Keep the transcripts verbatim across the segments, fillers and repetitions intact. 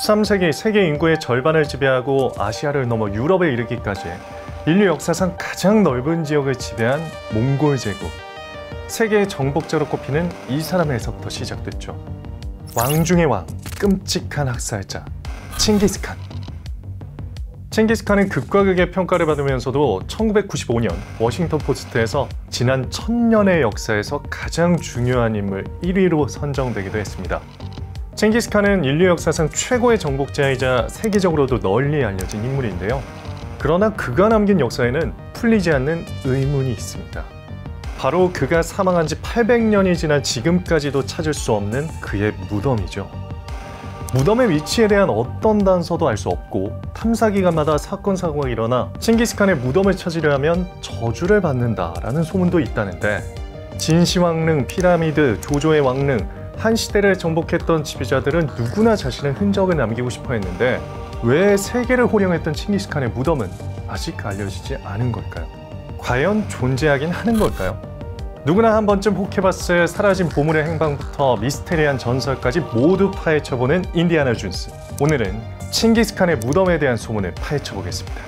십삼 세기 세계 인구의 절반을 지배하고 아시아를 넘어 유럽에 이르기까지 인류 역사상 가장 넓은 지역을 지배한 몽골 제국. 세계의 정복자로 꼽히는 이 사람에서부터 시작됐죠. 왕 중의 왕, 끔찍한 학살자, 칭기스칸. 칭기스칸은 극과 극의 평가를 받으면서도 천구백구십오 년 워싱턴 포스트에서 지난 천년의 역사에서 가장 중요한 인물 일 위로 선정되기도 했습니다. 칭기스칸은 인류 역사상 최고의 정복자이자 세계적으로도 널리 알려진 인물인데요. 그러나 그가 남긴 역사에는 풀리지 않는 의문이 있습니다. 바로 그가 사망한 지 팔백 년이 지난 지금까지도 찾을 수 없는 그의 무덤이죠. 무덤의 위치에 대한 어떤 단서도 알 수 없고 탐사기관마다 사건 사고가 일어나 칭기스칸의 무덤을 찾으려면 저주를 받는다라는 소문도 있다는데, 진시황릉, 피라미드, 조조의 왕릉, 한 시대를 정복했던 지배자들은 누구나 자신의 흔적을 남기고 싶어 했는데 왜 세계를 호령했던 칭기스칸의 무덤은 아직 알려지지 않은 걸까요? 과연 존재하긴 하는 걸까요? 누구나 한 번쯤 혹해봤을 사라진 보물의 행방부터 미스테리한 전설까지 모두 파헤쳐보는 인디아나 존스. 오늘은 칭기스칸의 무덤에 대한 소문을 파헤쳐보겠습니다.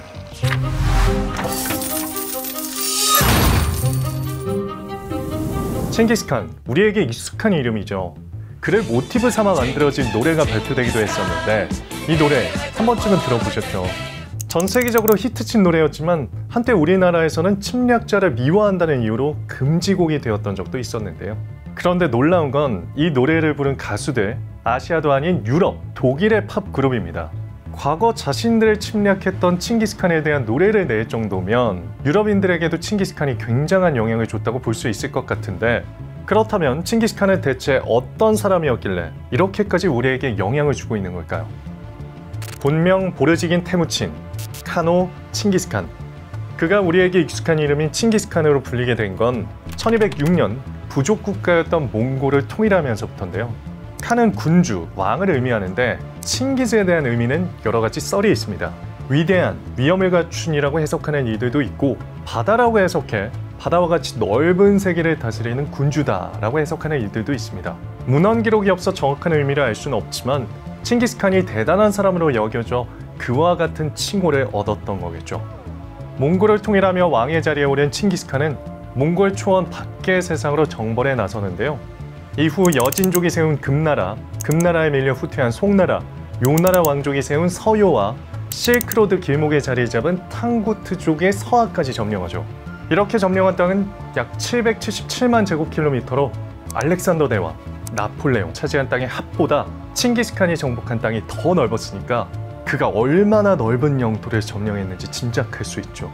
칭기스칸, 우리에게 익숙한 이름이죠. 그를 모티브 삼아 만들어진 노래가 발표되기도 했었는데 이 노래 한 번쯤은 들어보셨죠? 전 세계적으로 히트친 노래였지만 한때 우리나라에서는 침략자를 미워한다는 이유로 금지곡이 되었던 적도 있었는데요. 그런데 놀라운 건 이 노래를 부른 가수들, 아시아도 아닌 유럽, 독일의 팝 그룹입니다. 과거 자신들을 침략했던 칭기스칸에 대한 노래를 낼 정도면 유럽인들에게도 칭기스칸이 굉장한 영향을 줬다고 볼 수 있을 것 같은데, 그렇다면 칭기스칸은 대체 어떤 사람이었길래 이렇게까지 우리에게 영향을 주고 있는 걸까요? 본명 보르지긴 테무친, 카노 칭기스칸. 그가 우리에게 익숙한 이름인 칭기스칸으로 불리게 된 건 천이백육 년 부족 국가였던 몽골을 통일하면서부터인데요. 칸은 군주, 왕을 의미하는데 칭기즈에 대한 의미는 여러 가지 썰이 있습니다. 위대한, 위엄을 갖춘이라고 해석하는 이들도 있고, 바다라고 해석해 바다와 같이 넓은 세계를 다스리는 군주다라고 해석하는 이들도 있습니다. 문헌 기록이 없어 정확한 의미를 알 수는 없지만 칭기스칸이 대단한 사람으로 여겨져 그와 같은 칭호를 얻었던 거겠죠. 몽골을 통일하며 왕의 자리에 오른 칭기스칸은 몽골 초원 밖의 세상으로 정벌에 나서는데요. 이후 여진족이 세운 금나라, 금나라에 밀려 후퇴한 송나라, 요나라 왕족이 세운 서요와 실크로드 길목에 자리 잡은 탕구트족의 서하까지 점령하죠. 이렇게 점령한 땅은 약 칠백칠십칠만 제곱킬로미터로 알렉산더 대왕, 나폴레옹 차지한 땅의 합보다 칭기스칸이 정복한 땅이 더 넓었으니까 그가 얼마나 넓은 영토를 점령했는지 짐작할 수 있죠.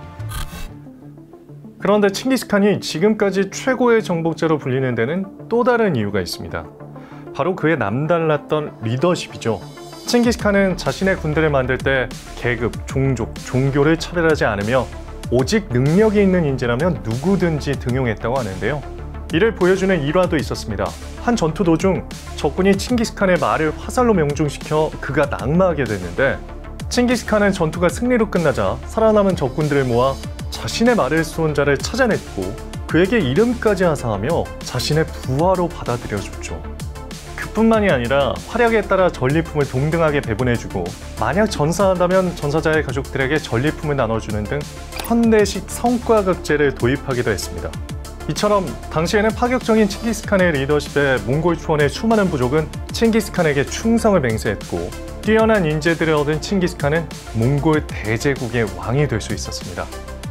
그런데 칭기스칸이 지금까지 최고의 정복자로 불리는 데는 또 다른 이유가 있습니다. 바로 그의 남달랐던 리더십이죠. 칭기스칸은 자신의 군대를 만들 때 계급, 종족, 종교를 차별하지 않으며 오직 능력이 있는 인재라면 누구든지 등용했다고 하는데요. 이를 보여주는 일화도 있었습니다. 한 전투 도중 적군이 칭기스칸의 말을 화살로 명중시켜 그가 낙마하게 됐는데, 칭기스칸은 전투가 승리로 끝나자 살아남은 적군들을 모아 자신의 말을 쏜 자를 찾아냈고 그에게 이름까지 하사하며 자신의 부하로 받아들여줬죠. 그뿐만이 아니라 활약에 따라 전리품을 동등하게 배분해주고, 만약 전사한다면 전사자의 가족들에게 전리품을 나눠주는 등 현대식 성과급제를 도입하기도 했습니다. 이처럼 당시에는 파격적인 칭기스칸의 리더십에 몽골 초원의 수많은 부족은 칭기스칸에게 충성을 맹세했고, 뛰어난 인재들을 얻은 칭기스칸은 몽골 대제국의 왕이 될 수 있었습니다.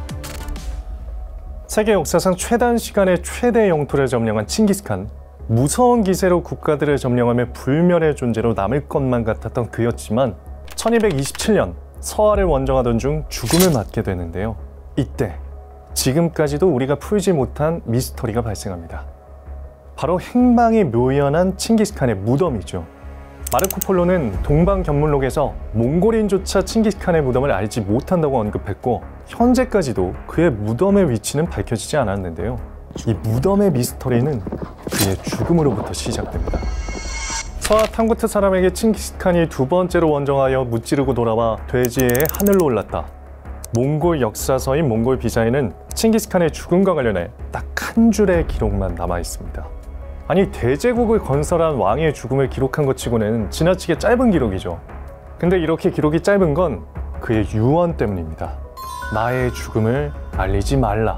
세계 역사상 최단 시간에 최대 영토를 점령한 칭기스칸. 무서운 기세로 국가들을 점령하며 불멸의 존재로 남을 것만 같았던 그였지만 천이백이십칠 년 서하를 원정하던 중 죽음을 맞게 되는데요. 이때 지금까지도 우리가 풀지 못한 미스터리가 발생합니다. 바로 행방이 묘연한 칭기스칸의 무덤이죠. 마르코 폴로는 동방견문록에서 몽골인조차 칭기스칸의 무덤을 알지 못한다고 언급했고, 현재까지도 그의 무덤의 위치는 밝혀지지 않았는데요. 이 무덤의 미스터리는 그의 죽음으로부터 시작됩니다. 서하 탕구트 사람에게 칭기스칸이 두 번째로 원정하여 무찌르고 돌아와 돼지에 하늘로 올랐다. 몽골 역사서인 몽골 비자에는 칭기스칸의 죽음과 관련해 딱 한 줄의 기록만 남아 있습니다. 아니, 대제국을 건설한 왕의 죽음을 기록한 것 치고는 지나치게 짧은 기록이죠. 근데 이렇게 기록이 짧은 건 그의 유언 때문입니다. 나의 죽음을 알리지 말라.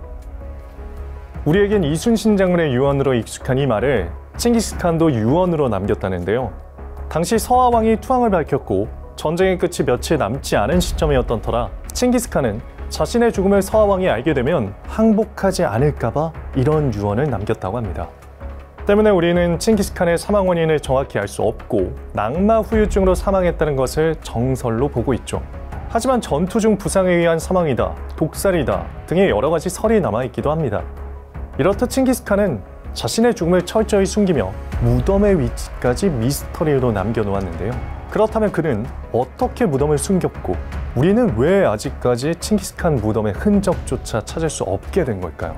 우리에겐 이순신 장군의 유언으로 익숙한 이 말을 칭기스칸도 유언으로 남겼다는데요. 당시 서하왕이 투항을 밝혔고 전쟁의 끝이 며칠 남지 않은 시점이었던 터라 칭기스칸은 자신의 죽음을 서하왕이 알게 되면 항복하지 않을까봐 이런 유언을 남겼다고 합니다. 때문에 우리는 칭기스칸의 사망 원인을 정확히 알 수 없고 낙마 후유증으로 사망했다는 것을 정설로 보고 있죠. 하지만 전투 중 부상에 의한 사망이다, 독살이다 등의 여러 가지 설이 남아있기도 합니다. 이렇듯 칭기스칸은 자신의 죽음을 철저히 숨기며 무덤의 위치까지 미스터리로 남겨놓았는데요. 그렇다면 그는 어떻게 무덤을 숨겼고 우리는 왜 아직까지 칭기스칸 무덤의 흔적조차 찾을 수 없게 된 걸까요?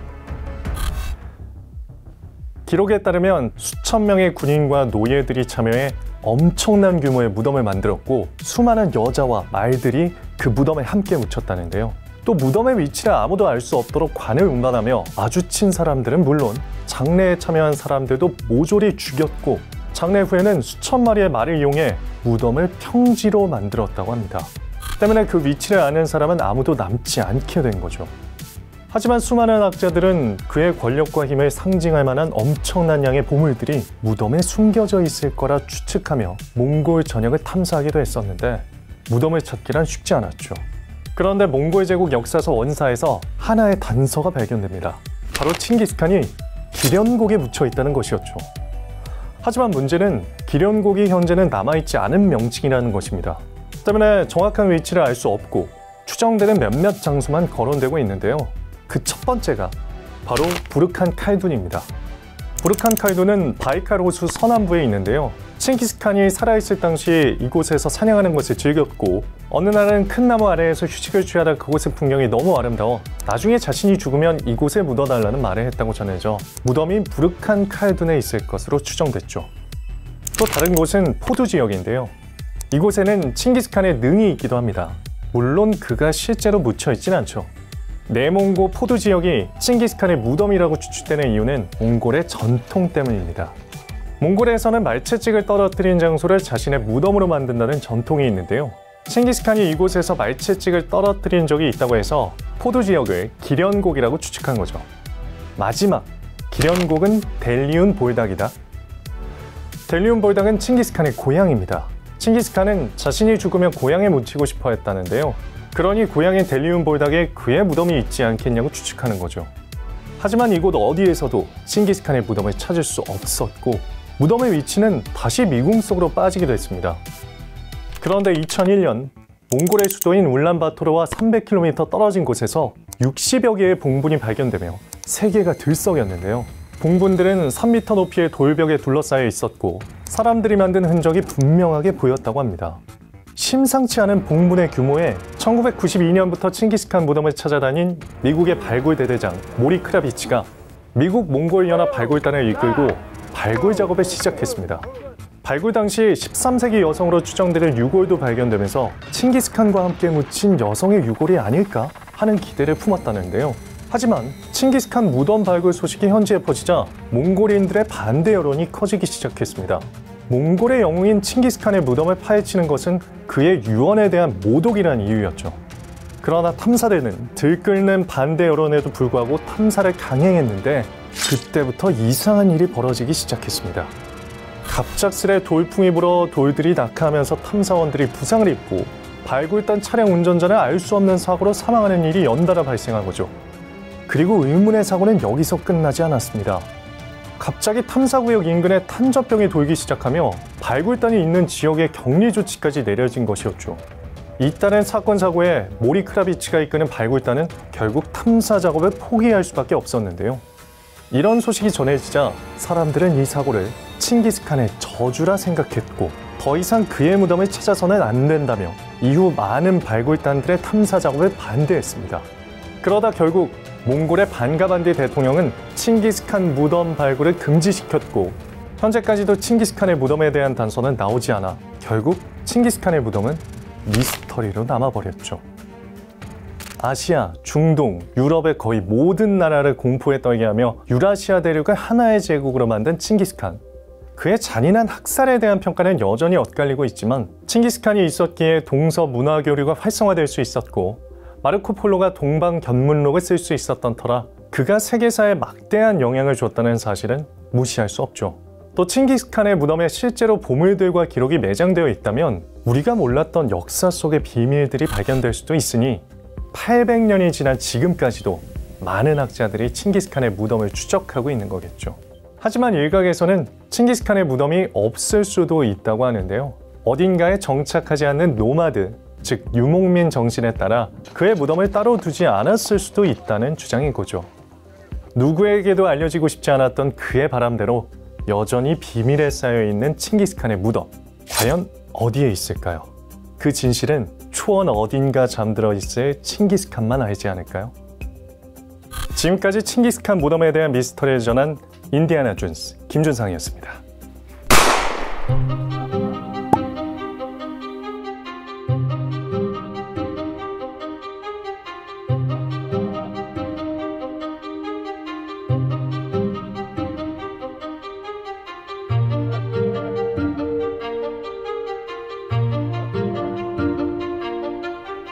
기록에 따르면 수천 명의 군인과 노예들이 참여해 엄청난 규모의 무덤을 만들었고 수많은 여자와 말들이 그 무덤에 함께 묻혔다는데요. 또 무덤의 위치를 아무도 알 수 없도록 관을 운반하며 마주친 사람들은 물론 장례에 참여한 사람들도 모조리 죽였고 장례 후에는 수천 마리의 말을 이용해 무덤을 평지로 만들었다고 합니다. 때문에 그 위치를 아는 사람은 아무도 남지 않게 된 거죠. 하지만 수많은 학자들은 그의 권력과 힘을 상징할 만한 엄청난 양의 보물들이 무덤에 숨겨져 있을 거라 추측하며 몽골 전역을 탐사하기도 했었는데 무덤을 찾기란 쉽지 않았죠. 그런데 몽골 제국 역사서 원사에서 하나의 단서가 발견됩니다. 바로 칭기스칸이 기련곡에 묻혀 있다는 것이었죠. 하지만 문제는 기련곡이 현재는 남아있지 않은 명칭이라는 것입니다. 때문에 정확한 위치를 알 수 없고 추정되는 몇몇 장소만 거론되고 있는데요. 그 첫 번째가 바로 부르칸 칼둔입니다. 부르칸 칼둔은 바이칼 호수 서남부에 있는데요. 칭기스칸이 살아있을 당시 이곳에서 사냥하는 것을 즐겼고 어느 날은 큰 나무 아래에서 휴식을 취하다 그곳의 풍경이 너무 아름다워 나중에 자신이 죽으면 이곳에 묻어달라는 말을 했다고 전해져 무덤이 부르칸 칼둔에 있을 것으로 추정됐죠. 또 다른 곳은 포두 지역인데요. 이곳에는 칭기스칸의 능이 있기도 합니다. 물론 그가 실제로 묻혀있진 않죠. 내몽고 포두 지역이 칭기스칸의 무덤이라고 추측되는 이유는 몽골의 전통 때문입니다. 몽골에서는 말채찍을 떨어뜨린 장소를 자신의 무덤으로 만든다는 전통이 있는데요. 칭기스칸이 이곳에서 말채찍을 떨어뜨린 적이 있다고 해서 포두 지역을 기련곡이라고 추측한 거죠. 마지막, 기련곡은 델리운 볼닥이다. 델리운 볼닥은 칭기스칸의 고향입니다. 칭기스칸은 자신이 죽으면 고향에 묻히고 싶어 했다는데요. 그러니 고향인 델리운 볼닥에 그의 무덤이 있지 않겠냐고 추측하는 거죠. 하지만 이곳 어디에서도 칭기스칸의 무덤을 찾을 수 없었고 무덤의 위치는 다시 미궁 속으로 빠지기도 했습니다. 그런데 이천일 년 몽골의 수도인 울란바토르와 삼백 킬로미터 떨어진 곳에서 육십여 개의 봉분이 발견되며 세계가 들썩였는데요. 봉분들은 삼 미터 높이의 돌벽에 둘러싸여 있었고 사람들이 만든 흔적이 분명하게 보였다고 합니다. 심상치 않은 봉분의 규모에 천구백구십이 년부터 칭기스칸 무덤을 찾아다닌 미국의 발굴 대대장 모리 크라비치가 미국 몽골 연합 발굴단을 이끌고 발굴 작업을 시작했습니다. 발굴 당시 십삼 세기 여성으로 추정되는 유골도 발견되면서 칭기스칸과 함께 묻힌 여성의 유골이 아닐까 하는 기대를 품었다는데요. 하지만 칭기스칸 무덤 발굴 소식이 현지에 퍼지자 몽골인들의 반대 여론이 커지기 시작했습니다. 몽골의 영웅인 칭기스칸의 무덤을 파헤치는 것은 그의 유언에 대한 모독이라는 이유였죠. 그러나 탐사대는 들끓는 반대 여론에도 불구하고 탐사를 강행했는데 그때부터 이상한 일이 벌어지기 시작했습니다. 갑작스레 돌풍이 불어 돌들이 낙하하면서 탐사원들이 부상을 입고 발굴단 차량 운전자는 알 수 없는 사고로 사망하는 일이 연달아 발생한 거죠. 그리고 의문의 사고는 여기서 끝나지 않았습니다. 갑자기 탐사구역 인근에 탄저병이 돌기 시작하며 발굴단이 있는 지역의 격리 조치까지 내려진 것이었죠. 잇따른 사건 사고에 모리 크라비치가 이끄는 발굴단은 결국 탐사 작업을 포기할 수밖에 없었는데요. 이런 소식이 전해지자 사람들은 이 사고를 칭기스칸의 저주라 생각했고 더 이상 그의 무덤을 찾아서는 안 된다며 이후 많은 발굴단들의 탐사 작업을 반대했습니다. 그러다 결국 몽골의 반가반디 대통령은 칭기스칸 무덤 발굴을 금지시켰고 현재까지도 칭기스칸의 무덤에 대한 단서는 나오지 않아 결국 칭기스칸의 무덤은 미스터리로 남아버렸죠. 아시아, 중동, 유럽의 거의 모든 나라를 공포에 떨게 하며 유라시아 대륙을 하나의 제국으로 만든 칭기스칸. 그의 잔인한 학살에 대한 평가는 여전히 엇갈리고 있지만 칭기스칸이 있었기에 동서 문화 교류가 활성화될 수 있었고 마르코 폴로가 동방견문록을 쓸 수 있었던 터라 그가 세계사에 막대한 영향을 줬다는 사실은 무시할 수 없죠. 또 칭기스칸의 무덤에 실제로 보물들과 기록이 매장되어 있다면 우리가 몰랐던 역사 속의 비밀들이 발견될 수도 있으니 팔백 년이 지난 지금까지도 많은 학자들이 칭기스칸의 무덤을 추적하고 있는 거겠죠. 하지만 일각에서는 칭기스칸의 무덤이 없을 수도 있다고 하는데요. 어딘가에 정착하지 않는 노마드, 즉 유목민 정신에 따라 그의 무덤을 따로 두지 않았을 수도 있다는 주장인 거죠. 누구에게도 알려지고 싶지 않았던 그의 바람대로 여전히 비밀에 쌓여있는 칭기스칸의 무덤, 과연 어디에 있을까요? 그 진실은 초원 어딘가 잠들어 있을 칭기스칸만 알지 않을까요? 지금까지 칭기스칸 무덤에 대한 미스터리를 전한 인디아나 존스 김준상이었습니다.